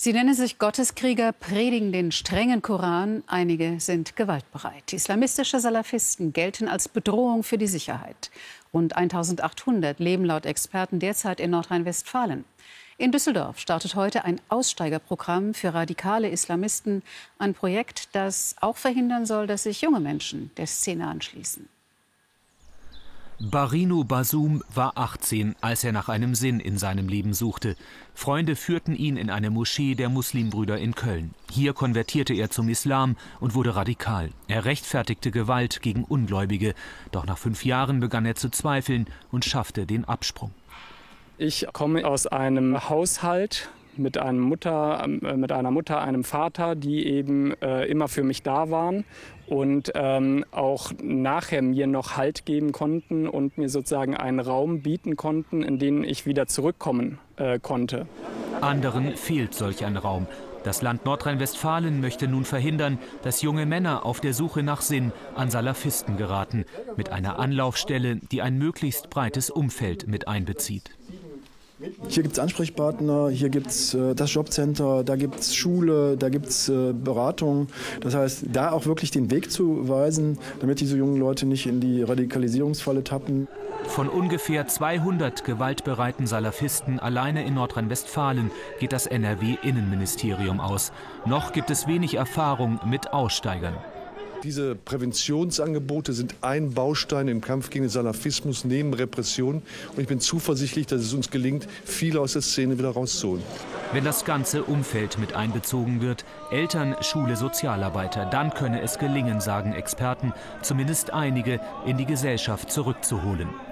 Sie nennen sich Gotteskrieger, predigen den strengen Koran. Einige sind gewaltbereit. Islamistische Salafisten gelten als Bedrohung für die Sicherheit. Rund 1800 leben laut Experten derzeit in Nordrhein-Westfalen. In Düsseldorf startet heute ein Aussteigerprogramm für radikale Islamisten. Ein Projekt, das auch verhindern soll, dass sich junge Menschen der Szene anschließen. Barinu Basum war 18, als er nach einem Sinn in seinem Leben suchte. Freunde führten ihn in eine Moschee der Muslimbrüder in Köln. Hier konvertierte er zum Islam und wurde radikal. Er rechtfertigte Gewalt gegen Ungläubige. Doch nach 5 Jahren begann er zu zweifeln und schaffte den Absprung. Ich komme aus einem Haushalt mit einer Mutter, einem Vater, die eben immer für mich da waren und auch nachher mir noch Halt geben konnten und mir sozusagen einen Raum bieten konnten, in den ich wieder zurückkommen konnte. Anderen fehlt solch ein Raum. Das Land Nordrhein-Westfalen möchte nun verhindern, dass junge Männer auf der Suche nach Sinn an Salafisten geraten, mit einer Anlaufstelle, die ein möglichst breites Umfeld mit einbezieht. Hier gibt es Ansprechpartner, hier gibt es das Jobcenter, da gibt es Schule, da gibt es Beratung. Das heißt, da auch wirklich den Weg zu weisen, damit diese jungen Leute nicht in die Radikalisierungsfalle tappen. Von ungefähr 200 gewaltbereiten Salafisten alleine in Nordrhein-Westfalen geht das NRW-Innenministerium aus. Noch gibt es wenig Erfahrung mit Aussteigern. Diese Präventionsangebote sind ein Baustein im Kampf gegen den Salafismus neben Repression. Und ich bin zuversichtlich, dass es uns gelingt, viele aus der Szene wieder rauszuholen. Wenn das ganze Umfeld mit einbezogen wird, Eltern, Schule, Sozialarbeiter, dann könne es gelingen, sagen Experten, zumindest einige in die Gesellschaft zurückzuholen.